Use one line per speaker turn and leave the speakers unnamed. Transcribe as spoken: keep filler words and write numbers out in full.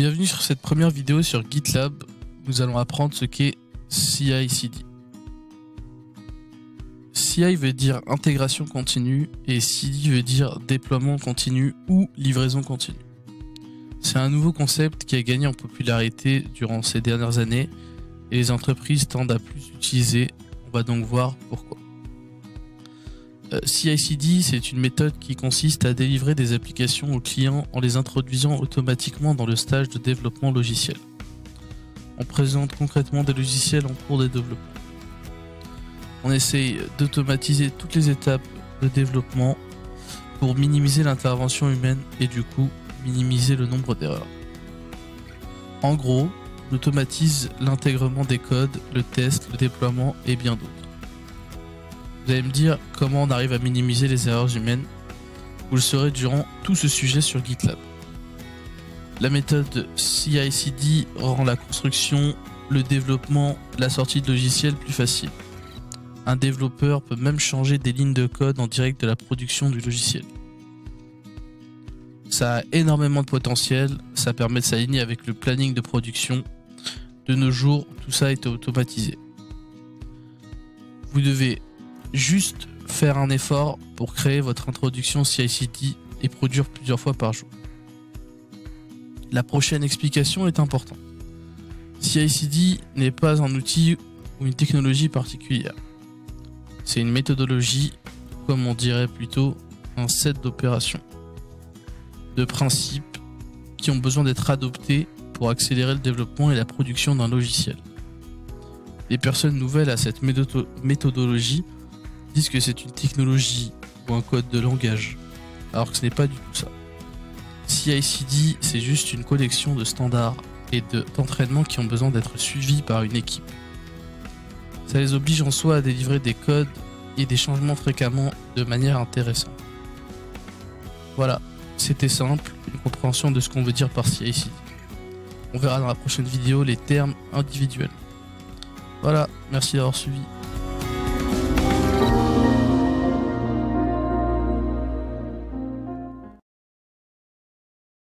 Bienvenue sur cette première vidéo sur GitLab. Nous allons apprendre ce qu'est C I C D. C I veut dire intégration continue et C D veut dire déploiement continu ou livraison continue. C'est un nouveau concept qui a gagné en popularité durant ces dernières années et les entreprises tendent à plus l'utiliser. On va donc voir pourquoi. Euh, C I C D, c'est une méthode qui consiste à délivrer des applications aux clients en les introduisant automatiquement dans le stage de développement logiciel. On présente concrètement des logiciels en cours de développement. On essaye d'automatiser toutes les étapes de développement pour minimiser l'intervention humaine et du coup minimiser le nombre d'erreurs. En gros, on automatise l'intèglement des codes, le test, le déploiement et bien d'autres. Vous allez me dire comment on arrive à minimiser les erreurs humaines. Vous le saurez durant tout ce sujet sur GitLab. La méthode C I C D rend la construction, le développement, la sortie de logiciel plus facile. Un développeur peut même changer des lignes de code en direct de la production du logiciel. Ça a énormément de potentiel, ça permet de s'aligner avec le planning de production. De nos jours, tout ça est automatisé. Vous devez juste faire un effort pour créer votre introduction C I C D et produire plusieurs fois par jour. La prochaine explication est importante. C I C D n'est pas un outil ou une technologie particulière. C'est une méthodologie, comme on dirait plutôt un set d'opérations, de principes qui ont besoin d'être adoptés pour accélérer le développement et la production d'un logiciel. Les personnes nouvelles à cette méthodologie disent que c'est une technologie ou un code de langage, alors que ce n'est pas du tout ça. C I C D, c'est juste une collection de standards et d'entraînement qui ont besoin d'être suivis par une équipe. Ça les oblige en soi à délivrer des codes et des changements fréquemment de manière intéressante. Voilà, c'était simple, une compréhension de ce qu'on veut dire par C I C D. On verra dans la prochaine vidéo les termes individuels. Voilà, merci d'avoir suivi.